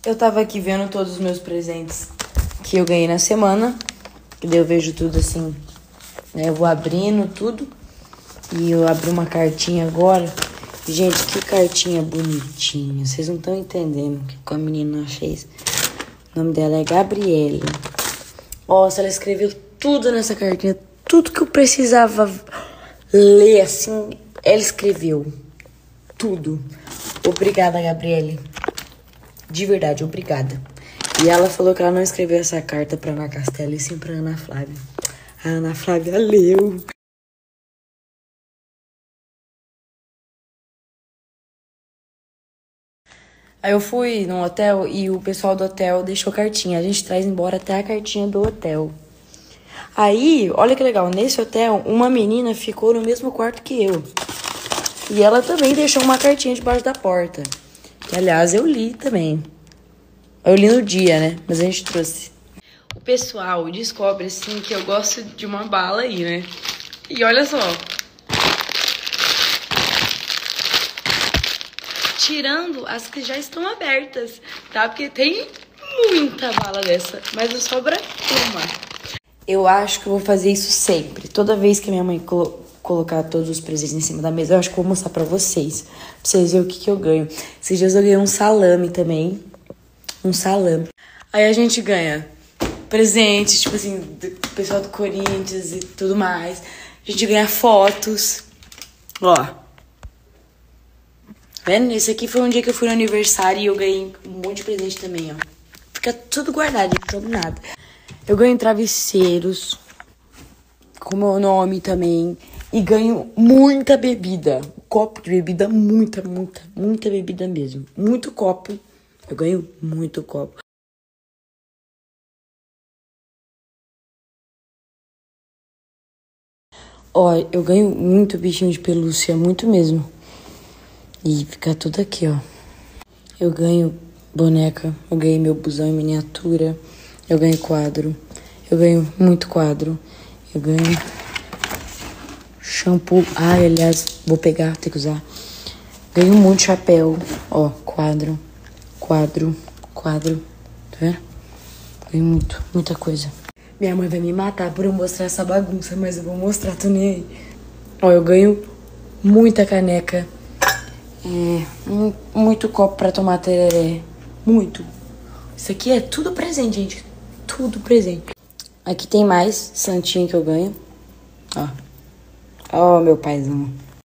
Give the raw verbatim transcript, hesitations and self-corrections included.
Eu tava aqui vendo todos os meus presentes que eu ganhei na semana. Que daí eu vejo tudo assim, né? Eu vou abrindo tudo. E eu abri uma cartinha agora. Gente, que cartinha bonitinha. Vocês não estão entendendo o que a menina fez. O nome dela é Gabriele. Nossa, ela escreveu tudo nessa cartinha. Tudo que eu precisava ler, assim, ela escreveu. Tudo. Obrigada, Gabriele. De verdade, obrigada. E ela falou que ela não escreveu essa carta pra Ana Castela, e sim pra Ana Flávia. A Ana Flávia leu. Aí eu fui num hotel e o pessoal do hotel deixou cartinha. A gente traz embora até a cartinha do hotel. Aí, olha que legal, nesse hotel, uma menina ficou no mesmo quarto que eu. E ela também deixou uma cartinha debaixo da porta. Que, aliás, eu li também. Eu li no dia, né? Mas a gente trouxe. O pessoal descobre, assim, que eu gosto de uma bala aí, né? E olha só. Tirando as que já estão abertas, tá? Porque tem muita bala dessa, mas não sobra uma. Eu acho que eu vou fazer isso sempre. Toda vez que minha mãe colo- colocar todos os presentes em cima da mesa, eu acho que eu vou mostrar pra vocês. Pra vocês verem o que, que eu ganho. Esses dias eu ganhei um salame também. Um salame. Aí a gente ganha presentes, tipo assim, do pessoal do Corinthians e tudo mais. A gente ganha fotos. Ó. Vendo? Esse aqui foi um dia que eu fui no aniversário e eu ganhei um monte de presente também, ó. Fica tudo guardado, não soube nada. Eu ganho travesseiros com meu nome também. E ganho muita bebida. Copo de bebida, muita, muita, muita bebida mesmo. Muito copo. Eu ganho muito copo. Ó, eu ganho muito bichinho de pelúcia, muito mesmo. E fica tudo aqui, ó. Eu ganho boneca, eu ganhei meu busão em miniatura, eu ganho quadro, eu ganho muito quadro, eu ganho shampoo. Ai, aliás, vou pegar, tem que usar. Ganho muito chapéu, ó, quadro, quadro, quadro, tá vendo? Ganho muito, muita coisa. Minha mãe vai me matar por eu mostrar essa bagunça, mas eu vou mostrar, tô nem aí. Ó, eu ganho muita caneca. É, muito copo pra tomar tereré. Muito. Isso aqui é tudo presente, gente. Tudo presente. Aqui tem mais santinho que eu ganho. Ó. Ó, meu paizão.